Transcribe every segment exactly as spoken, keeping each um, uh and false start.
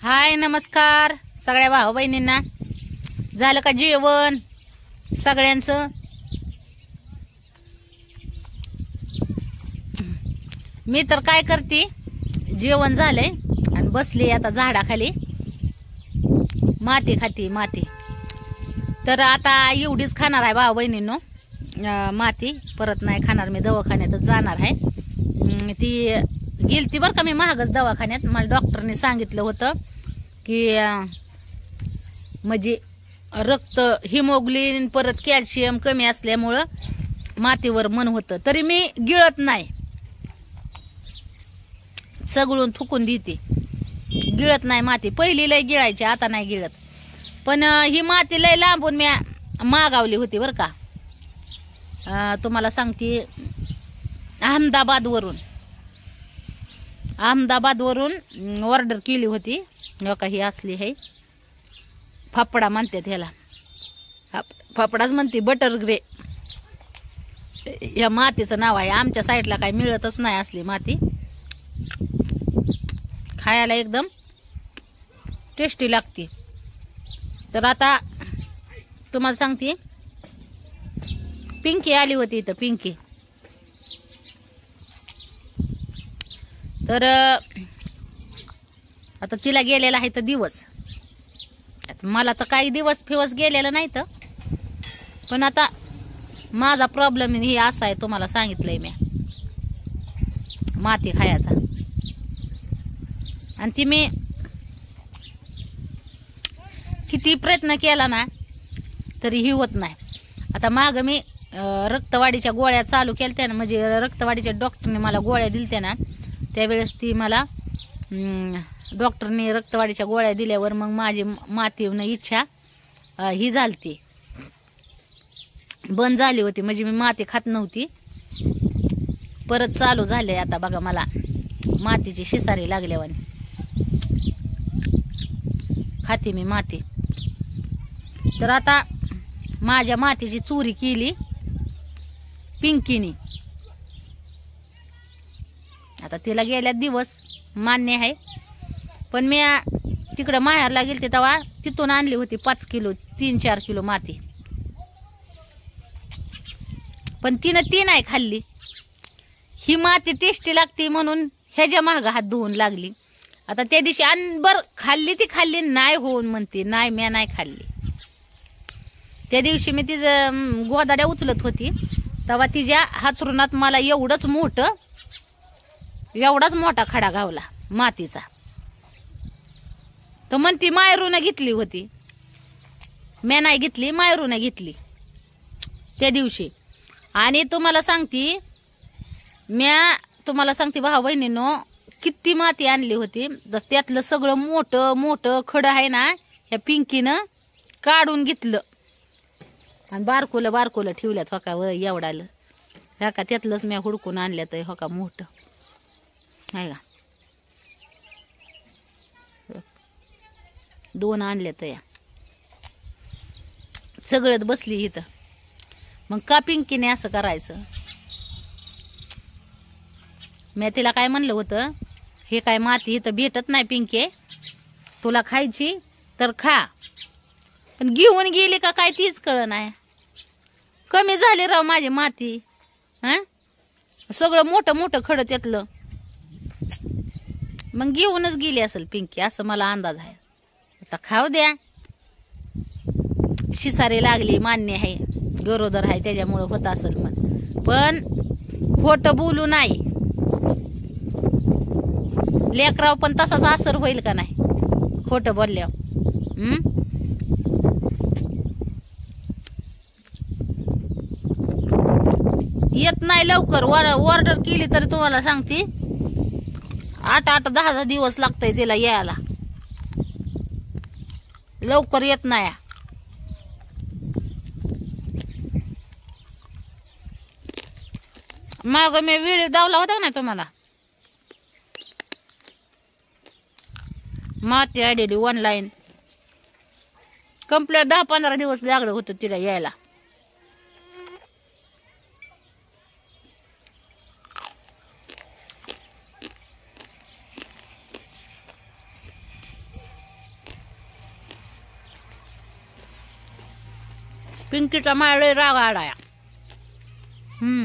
हाय नमस्कार सगळ्या भाऊ बहिणींना. झालं का जेवण सगळ्यांचं? मी तर काय करते, जेवण झालंय आणि बसली आता झाडाखाली माती खाती माती. तर आता एवढीच खाणार आहे भाऊ बहिणींनो माती, परत नाही खाणार. मी दवाखान्यातच जाणार आहे. ती गेलती बरं का मी महागच दवाखान्यात. मला डॉक्टरने सांगितलं होतं की म्हणजे रक्त हिमोग्लोबिन परत कॅल्शियम कमी असल्यामुळं मातीवर मन होतं. तरी मी गिळत नाही, सगळून थुकून देते. गिळत नाही माती. पहिली लय गिळायची, आता नाही गिळत. पण ही माती लय लांबून मी मागावली होती बरं का. तुम्हाला सांगते, अहमदाबाद वरून अहमदाबाद वरून ऑर्डर केली होती. काही असली आहे फाफडा म्हणतात ह्याला, फाफडाच म्हणते, बटर ग्रे या मातीचं नाव आहे. आमच्या साईडला काही मिळतच नाही असली माती. खायला एकदम टेस्टी लागते. तर आता तुम्हाला सांगते, पिंकी आली होती इथं, पिंकी. तर आता तिला गेलेला आहे तर दिवस. मला तर काही दिवस फिवस गेलेलं नाही तर, पण आता माझा प्रॉब्लेम ही असा आहे, तुम्हाला सांगितलंय मी, माती खायचा. आणि ती मी किती प्रयत्न केला ना तरी ही होत नाही. आता माग मी रक्तवाढीच्या गोळ्या चालू केल्या ना, म्हणजे रक्तवाढीच्या डॉक्टरने मला गोळ्या दिलत्या ना, त्यावेळेस ती मला डॉक्टरने रक्तवाढीच्या गोळ्या दिल्यावर मग माझी माती न इच्छा ही झालती, बंद झाली होती. म्हणजे मी माती खात नव्हती, परत चालू झाले. आता बघा मला मातीची शिसारी लागल्यावानी खाते मी माती. तर आता माझ्या मातीची चोरी केली पिंकीनी. आता तिला गेल्या दिवस मान्य आहे, पण मी तिकडे माहेरला गेलते तेव्हा तिथून आणली होती पाच किलो तीन चार किलो माती. पण तिनं ती नाही खाल्ली. ही माती टेस्टी लागते म्हणून ह्याच्या माग हात धुवून लागली. आता त्या दिवशी अनबर खाल्ली, ती खाल्ली नाही होऊन म्हणते, नाही मी नाही खाल्ली. त्या दिवशी मी तिचं गोदाड्या उचलत होती तेव्हा तिच्या हातरुणात मला एवढंच मोठं एवढाच मोठा खडा गावला मातीचा. तर म्हणती मायरून घेतली होती. मी नाही घेतली, मायरून घेतली त्या दिवशी. आणि तुम्हाला सांगती, म्या तुम्हाला सांगते भाऊ बहिणींनो, किती माती आणली होती. त्यातलं सगळं मोठं मोठं खडं आहे ना, ह्या पिंकीनं काढून घेतलं आणि बारकोलं बारकोलं ठेवल्यात. हो का व एवढालं, ह्या का त्यातलंच मी हुडकून आणल्यात. हो का मोठं आहे का, दोन आणले तर या सगळ्यात बसली इथं. मग का पिंकीने असं करायचं? मी तिला काय म्हणलं होतं, हे काय माती इथं भेटत नाही पिंके, तुला खायची तर खा. पण घेऊन गेली का काय तीच कळ नाही. कमी झाली राव माझी माती. हा, सगळं मोठं मोठं खडं त्यातलं. मग घेऊनच गेली असेल पिंकी, असं मला अंदाज आहे. आता खाऊ द्या. शिसारी लागली मान्य आहे, गरोदर आहे त्याच्यामुळं होत असेल. मग पण खोटं बोलू नाही. लेकराव पण तसाच असर होईल का नाही खोटं बोलल्यावर? हम्म येत नाही लवकर. ऑर्डर केली तरी तुम्हाला सांगते आठ आठ दहा दहा दिवस लागतंय तिला यायला. लवकर येत नाही. माग मी व्हिडिओ दावला होता ना तुम्हाला, माती आलेली ऑनलाईन. कंप्लीट दहा पंधरा दिवस लागलं होतं तिला यायला. पिंकीचा माळ लय राग आडाया. हम्म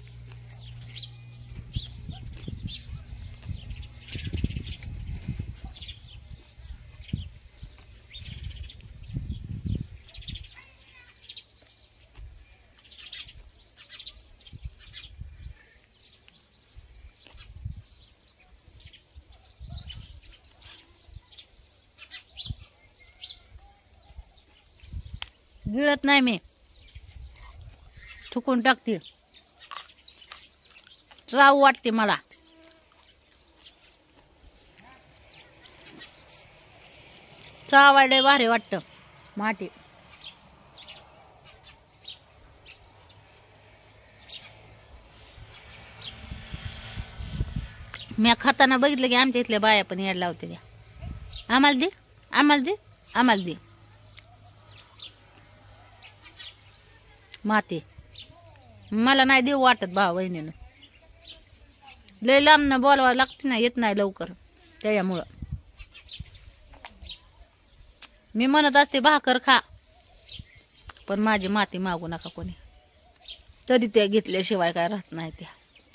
गिळत नाही मी, थुकून टाकते. चाव वाटते मला. चावायला भारी वाटतं माती. मी खाताना बघितलं की आमच्या इथल्या बाया पण याड लावते द्या. आम्हाला दे, आम्हाला दे, आम्हाला दे माती. मला नाही देऊ वाटत भाऊ बहिणीनं. लय लांबनं बोलवावं लागते ना, येत नाही लवकर त्याच्यामुळं. मी म्हणत असते भाकर खा, पण माझी माती मागू नका कोणी. तरी त्या घेतल्याशिवाय काय राहत नाही त्या.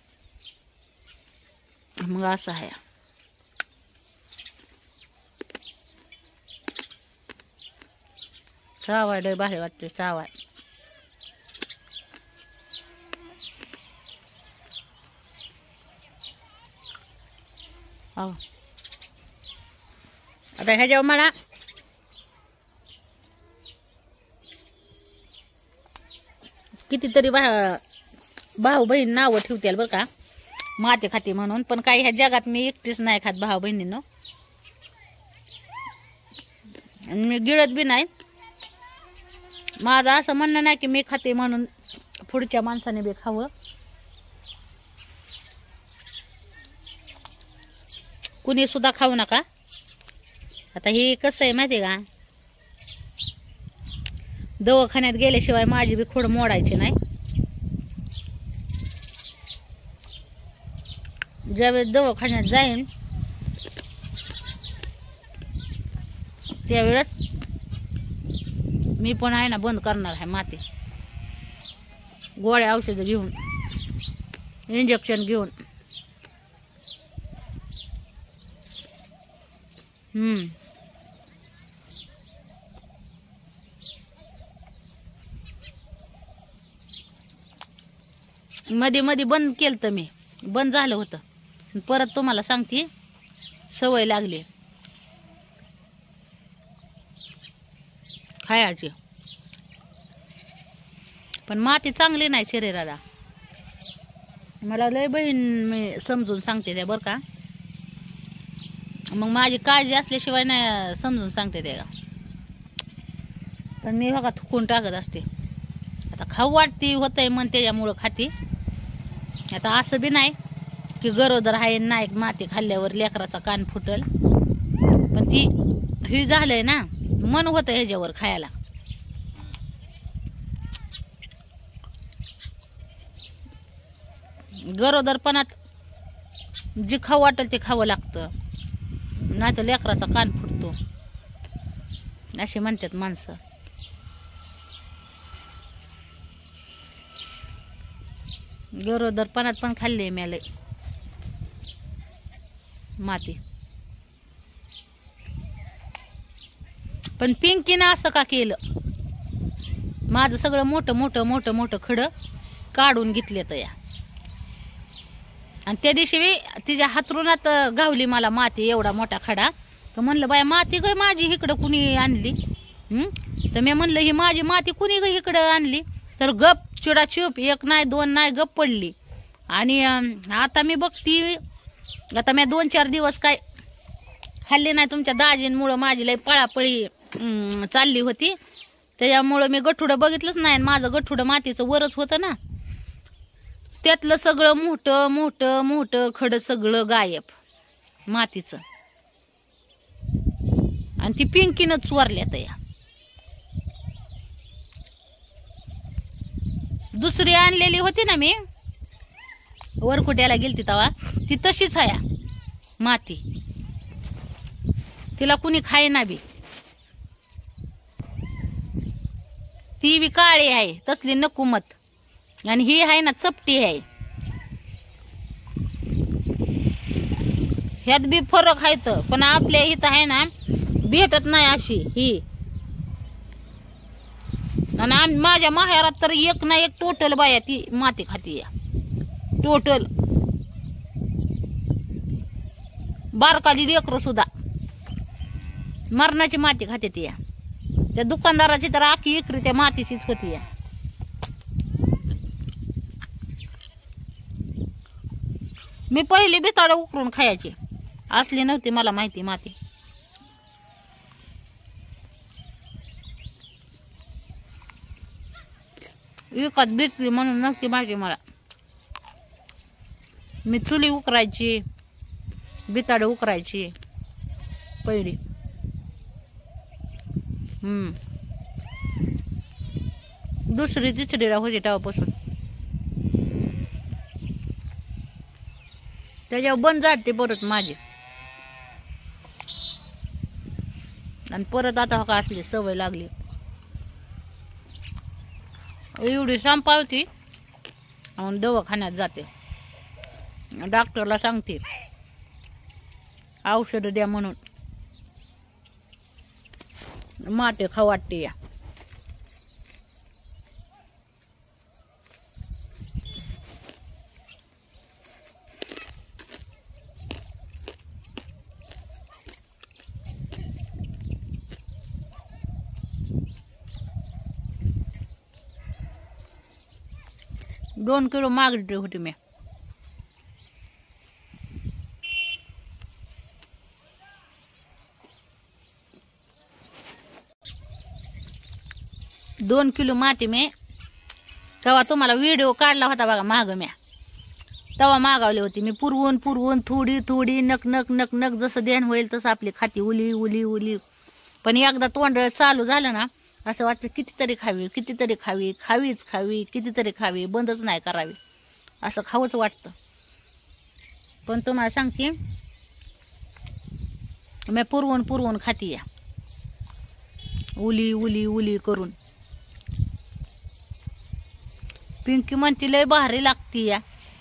मग असं आहे. चावाय लय भारी वाटते चावाय. आता ह्याच्यावर मला कितीतरी भाऊ बहीण नावं ठेवतील बरं का माती खाती म्हणून. पण काही ह्या जगात मी एकटीच नाही खात भाऊ बहिणीनं. मी गिळत बी नाही. माझं असं म्हणणं नाही की मी खाते म्हणून पुढच्या माणसाने बी खावं. कुणी सुद्धा खाऊ नका. आता हे कसं आहे माहिती का, दवाखान्यात गेल्याशिवाय माझी बी खोड मोडायची नाही. ज्यावेळेस दवाखान्यात जाईन त्यावेळेस मी पण आहे ना बंद करणार आहे माती. गोळ्या औषधं घेऊन, इंजेक्शन घेऊन. हम्म मध्ये मध्ये बंद केलं तर मी, बंद झालं होतं. परत तुम्हाला सांगते सवय लागली खायची. पण माती चांगली नाही शरीराला. मला लय बहीण मी समजून सांगते त्या बरं का. मग माझी काळजी असल्याशिवाय नाही समजून सांगते त्या. पण मी बघा थुकून टाकत असते. आता खाऊ वाटते होतंय मन त्याच्यामुळं खाते. आता असं बी नाही की गरोदर आहे नाही माती खाल्ल्यावर लेकराचा कान फुटल. पण ती ही झालंय ना, मन होतं ह्याच्यावर खायला. गरोदरपणात जे खाऊ वाटेल ते खावं लागतं, नाही तर लेकराचा कान फुटतो असे म्हणतात माणसं. गरोदरपणात पण खाल्ले मेले माती. पण पिंकीनं असं का केलं, माझं सगळं मोठं मोठं मोठं मोठं खडं काढून घेतले या. आणि त्या दिवशी मी तिच्या हातरुणात गावली मला माती एवढा मोठा खडा. तर म्हणलं बाय माती ग माझी इकडं कुणी आणली. हम्म तर मी म्हणलं ही माझी माती कुणी ग इकडं आणली. तर गप चिडाचूप, एक नाही दोन नाही गप पडली. आणि आता मी बघती, आता मी दोन चार दिवस काय खाल्ली नाही तुमच्या दाजींमुळं. माझी लय पळापळी चालली होती त्याच्यामुळं मी गठुडं बघितलंच नाही. माझं गठुडं मातीचं वरच होतं ना, त्यातलं सगळं मोठं मोठं मोठं खडं सगळं गायब मातीचं. आणि ती पिंकीनं चोरल्यात या. दुसरी आणलेली होती ना मी वरकुट्याला गेलती तेव्हा, ती तशीच आहे माती. तिला कुणी खाय ना बी. ती बी काळी आहे तसली नकुमत, आणि ही आहे ना चपटी आहे. ह्यात बी फरक आहे तर, पण आपल्या इथं आहे ना भेटत नाही अशी ही. आणि आम- माझ्या माहेरात तर एक ना एक टोटल बाया ती माती खाती या टोटल. बारकाली लेकरं सुद्धा मरणाची माती खाते ती या. त्या दुकानदाराची तर आखी इकरी त्या मातीचीच होती या. मी पहिली बिताड उकरून खायची, असली नव्हती मला माहिती माती. विकत बिचली म्हणून नव्हती माहिती मला. मी चुली उकरायची, बिताड उकरायची पहिली. हम्म दुसरी तिसरीला होती तेव्हापासून. त्याच्यावर बंद जाते परत माझी. आणि परत आता का असली सवय लागली. एवढी संपावती आणि दवाखान्यात जाते, डॉक्टरला सांगते औषध द्या म्हणून. माटे खाऊ वाटते या. दोन किलो मागणी होती मी. दोन किलो माती मी तेव्हा तुम्हाला व्हिडिओ काढला होता बघा माग म्या, तेव्हा मागवली होती मी. पुरवून पुरवून थोडी थोडी नक नक नक नक जसं देण होईल तसं आपली खाती उली उली उली. पण एकदा तोंड चालू झालं ना असं वाटतं कितीतरी खावी कितीतरी खावी खावीच खावी कितीतरी खावी, बंदच नाही करावी असं खावंच वाटतं. पण तुम्हाला सांगते मी पुरवून पुरवून खाती या, उली उली उली करून. पिंकी म्हणती लय भारी लागती या.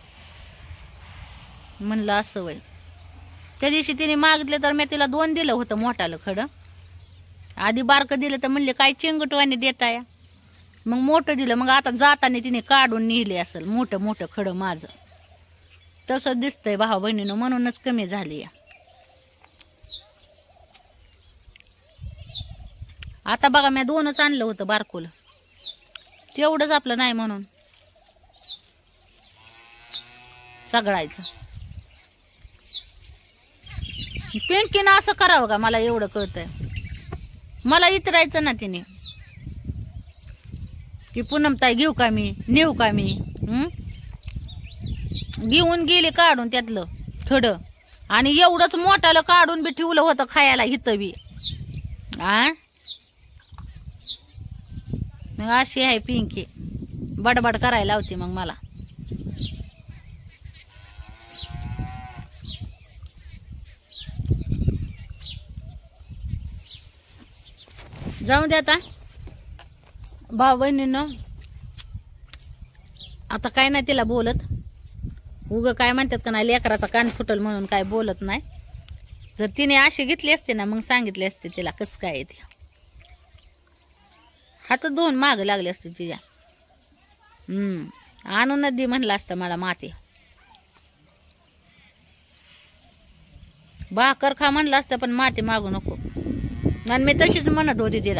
म्हणलं असं वय. त्या दिवशी तिने मागितले तर मी तिला दोन दिलं होतं मोठालं खडं. आधी बारकं दिलं तर म्हणले काय चिंगटवाने देता या. मग मोठं दिलं, मग आता जाताना तिने काढून नेले असेल मोठं मोठं खडं माझं. तसं दिसतंय भाऊ बहिणीनं, म्हणूनच कमी झाली या. आता बघा मी दोनच आणलं होतं बारकोलं, तेवढंच आपलं नाही म्हणून सगळायचं. पिंकीनं असं करावं का मला एवढं कळतंय. मला इतरायचं ना तिने की पूनमताई घेऊ का मी नेऊ का मी. हम्म घेऊन गेली काढून त्यातलं थोडं, आणि एवढंच मोठालं काढून बी ठेवलं होतं खायला हिथं बी. आ मग अशी आहे पिंकी, बडबड करायला लावते मग मला. जाऊ दे आता भाऊ बहिणीनं. आता काय नाही तिला बोलत, उग काय म्हणतात का नाही लेकराचा कान फुटल म्हणून काय बोलत नाही. जर तिने अशी घेतली असते ना मग सांगितले असते तिला कसं काय ते. हात दोन माग लागले असते तिच्या. हम्म आणून दे म्हणलं असतं मला माती. भाकर खा म्हणलं असतं पण माती मागू नको. आणि मी तशीच म्हणत होती तिला,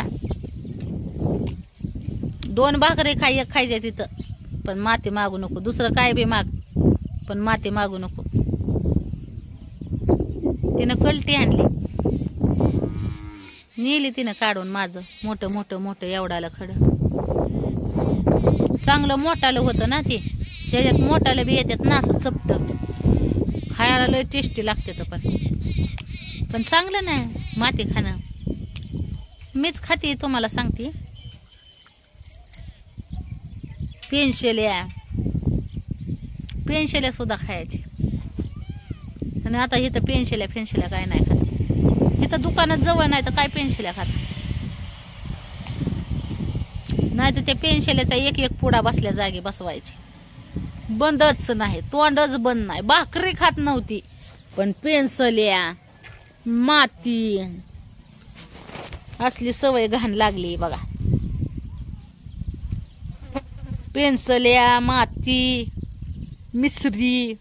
दोन भाकरी खाई एक खायच्या तिथं, पण माती मागू नको. दुसरं काय बी माग पण माती मागू नको. तिनं कलटी आणली, नेली तिनं काढून माझं मोठं मोठं मोठं एवढालं खडं. चांगलं मोठालं होतं ना ते, त्याच्यात मोठालं बी येतात ना असं चपट. खायला लय टेस्टी लागते तर, पण पण चांगलं नाही माती खाणं. मीच खाते तुम्हाला सांगते. पेन्शेल्या पेन्शेल्या सुद्धा खायचे. आणि आता इथं पेन्शेल्या पेन्शेल्या काय नाही खात. इथं दुकानात जवळ नाही तर काय पेन्शेल्या खात. नाही तर त्या पेन्शल्याचा एक एक पुडा बसल्या जागी बसवायचे. बंदच नाही, तोंडच बंद नाही. भाकरी खात नव्हती, पण पेन्सल्या माती असली सवय घाण लागली बघा. पेन्सल्या माती मिसरी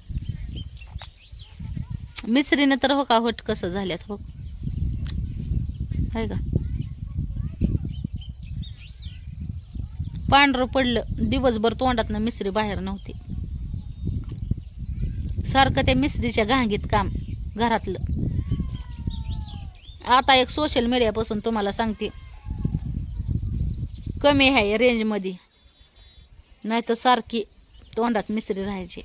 मिसरीने तर हो का होट कसं झाल्यात हो आहे का. पांढरं पडलं दिवसभर तोंडातनं मिसरी बाहेर नव्हती. सारखं त्या मिसरीच्या घांगीत काम घरातलं. आता एक सोशल मीडियापासून तुम्हाला सांगते कमी आहे रेंज मध्ये, नाही तर सारखी तोंडात मिसरी राहायची.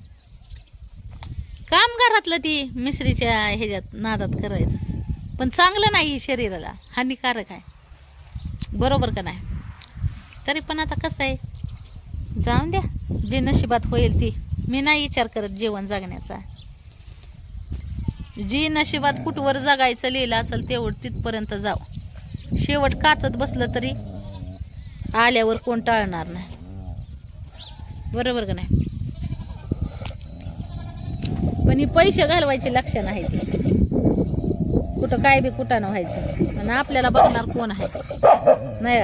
काम घरातलं ती मिसरीच्या ह्याच्यात नादात करायचं, पण चांगलं नाही शरीराला, हानिकारक आहे. बरोबर का नाही. तरी पण आता कसं आहे, जाऊन द्या, जे नशिबात होईल ती. मी नाही विचार करत जीवन जगण्याचा. जी नशिबात कुठवर जगायचं लिहिलं असेल तेवढं तिथपर्यंत जाऊ. शेवट काचत बसलं तरी आल्यावर कोण टाळणार नाही. बरोबर का नाही. पण ही पैसे घालवायची लक्षणं आहे ती. कुठं काय बी कुठं न व्हायचं, आणि आपल्याला बघणार कोण आहे नाही.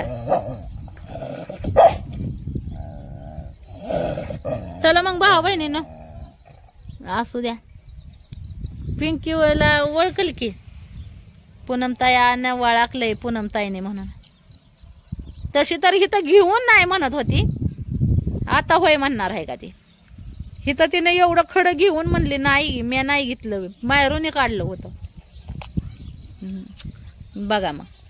चला मग भाऊ बहिणीनं असू द्या. पिंकीला ओळखल की पूनमताई न वळखलंय पूनमताईने म्हणून. तशी तर हिथं घेऊन नाही म्हणत होती, आता होय म्हणणार आहे का ती. हिथं तिने एवढं खडं घेऊन म्हणले नाही मी नाही घेतलं, मायरूने काढलं होतं. बघा मग.